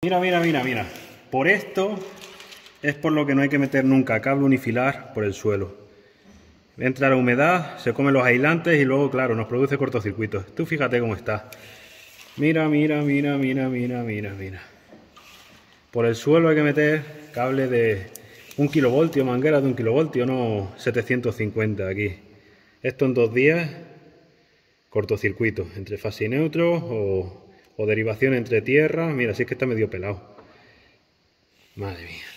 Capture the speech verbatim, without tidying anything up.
Mira, mira, mira, mira. Por esto es por lo que no hay que meter nunca cable unifilar por el suelo. Entra la humedad, se comen los aislantes y luego, claro, nos produce cortocircuitos. Tú fíjate cómo está. Mira, mira, mira, mira, mira, mira, mira. Por el suelo hay que meter cable de un kilovoltio, manguera de un kilovoltio, no setecientos cincuenta aquí. Esto en dos días, cortocircuito, entre fase y neutro o, o derivación entre tierra. Mira, si es que está medio pelado. Madre mía.